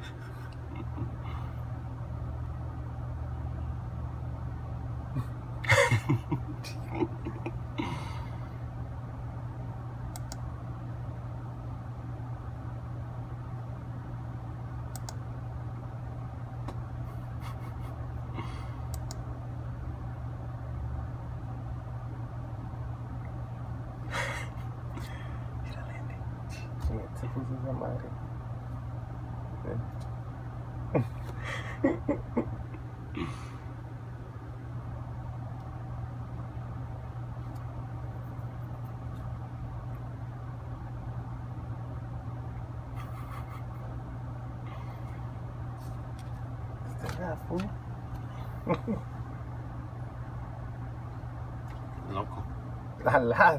Se puso esa madre. Este gafo. Loco. Alá.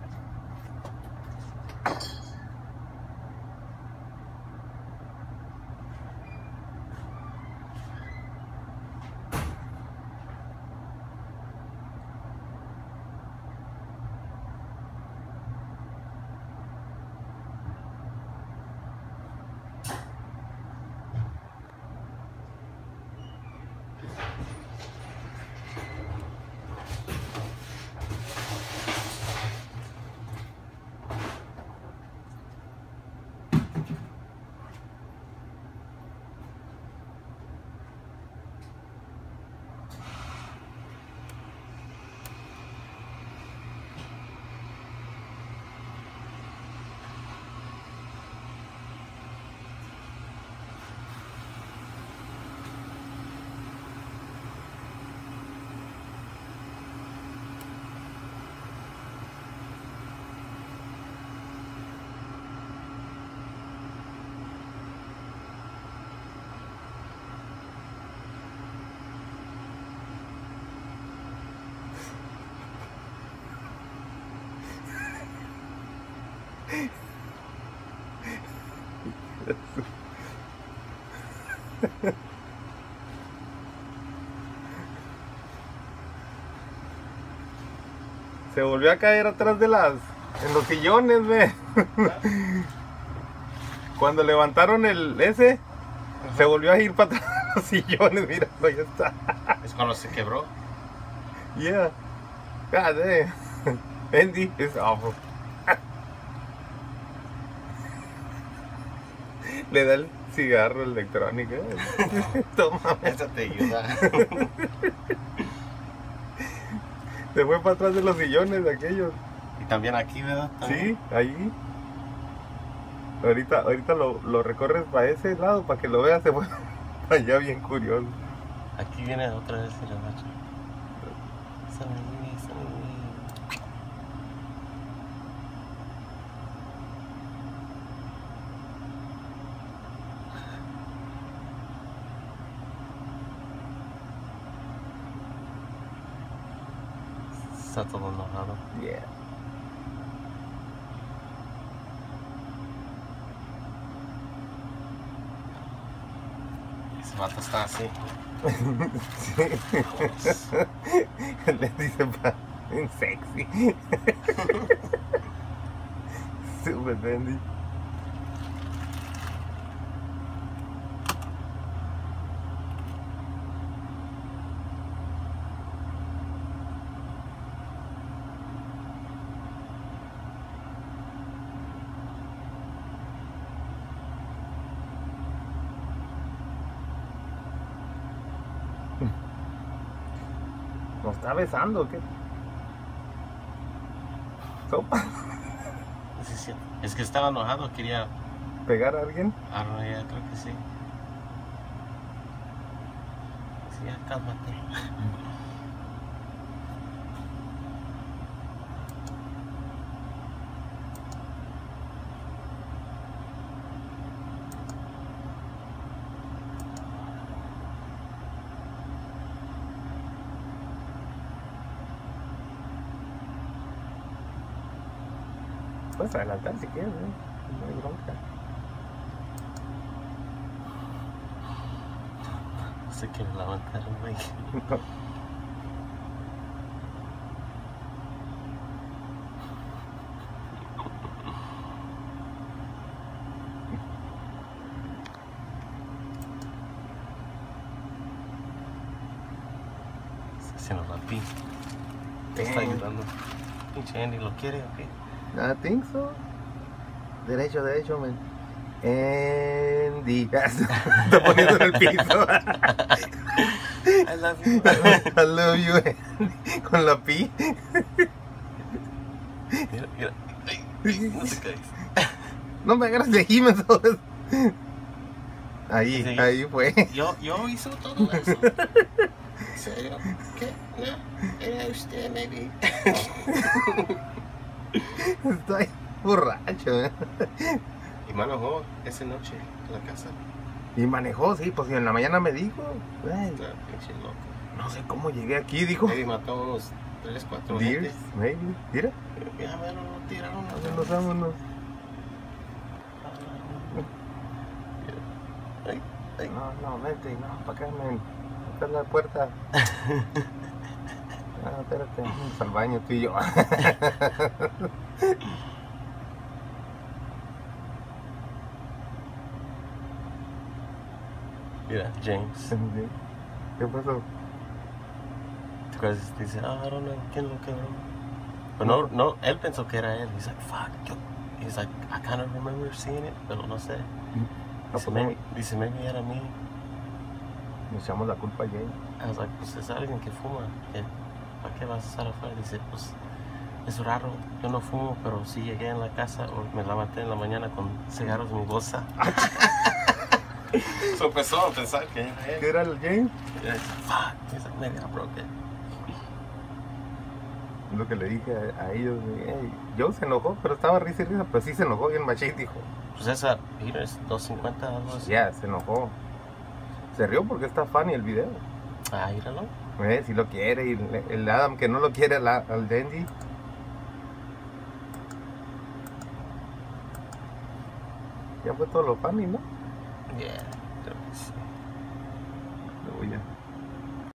Se volvió a caer atrás de en los sillones, ve. Cuando levantaron el ese, se volvió a ir para atrás de los sillones, mira, ahí está. Es cuando se quebró. Yeah. God damn. Andy is awful. Le da el cigarro electrónico. Toma. Eso te ayuda. Se fue para atrás de los sillones de aquellos. Y también aquí, ¿verdad? Sí, ahí. Ahorita lo recorres para ese lado para que lo veas. Se fue allá bien curioso. Aquí viene otra vez el macho. Está todo enojado. Yeah. Ese vato está así. Le dice en sexy. Super dandy. ¿Nos está besando o qué? ¿Sopa? Sí, sí. Es que estaba enojado, quería ¿Pegar a alguien? arrollar, creo que sí. Sí, ya cálmate. Puedes adelantar si quieres, ¿eh? No hay bronca. No se quiere levantar, güey. haciendo la pi. Te está ayudando. Pinche Andy, ¿lo quiere o qué? I think so. Derecho, man. Andy. Está poniendo en el piso. I love you. I love you, Andy. Con la pi. Mira. Ay, no te caes. No me agarres de aquí, me sobres. Ahí, Sí. ahí fue. Yo hice todo eso. ¿Serio? ¿Qué? No, era usted, maybe. Estoy borracho, Y manejó esa noche en la casa. Y manejó, sí, pues en la mañana me dijo. Güey, Está pinche loco. no sé cómo llegué aquí, dijo. Maybe mató unos 3, 4 Deers, gentes. maybe. Mira, Ya me lo tiraron a vámonos, vámonos. Ay. No, vente, no, para acá, men. Acá es la puerta. Ah, espérate, vamos al baño tú y yo. Mira, James. ¿Qué pasó? ¿Te acuerdas? Dice, I don't know, ¿quién lo quebró? Pero no, él pensó que era él. He's like, fuck. He's like, I kind of remember seeing it, pero no sé. Dice, maybe era mí. Nos echamos la culpa a Jay. I was like, pues es alguien que fuma. ¿Para qué vas a estar afuera? Dice, pues es raro. Yo no fumo, pero sí llegué en la casa o me levanté en la mañana con cigarros en mi bolsa. So empezó a pensar que era él. ¿Qué era el James? Y dice, fuck. He's like, maybe I broke it. Lo que le dije a ellos. Hey, Joe se enojó, pero estaba risa y risa. Pero sí se enojó bien machín, dijo. Pues esa, mira, es 250 algo así. Ya, se enojó. Se rió porque está funny el video. Ah, míralo. Si lo quiere. Y el Adam que no lo quiere al Dandy. Ya fue todo lo funny, ¿no? Yeah, creo que sí. Lo voy a...